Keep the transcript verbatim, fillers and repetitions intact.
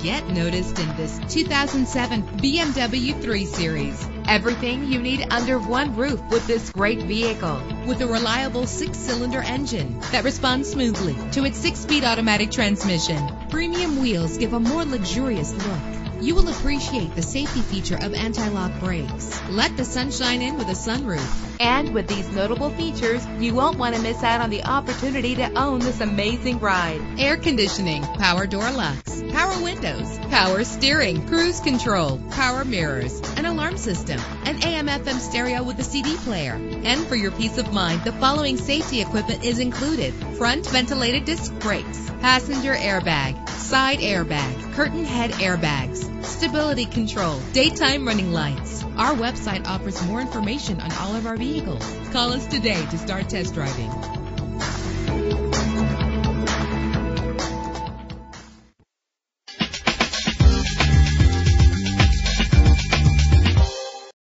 get noticed in this two thousand seven B M W three series. Everything you need under one roof with this great vehicle. With a reliable six-cylinder engine that responds smoothly to its six-speed automatic transmission. Premium wheels give a more luxurious look. You will appreciate the safety feature of anti-lock brakes. Let the sunshine in with a sunroof. And with these notable features, you won't want to miss out on the opportunity to own this amazing ride. Air conditioning, power door locks, power windows, power steering, cruise control, power mirrors, an alarm system, an A M F M stereo with a C D player. And for your peace of mind, the following safety equipment is included: front ventilated disc brakes, passenger airbag, side airbag, curtain head airbags, stability control, daytime running lights. Our website offers more information on all of our vehicles. Call us today to start test driving.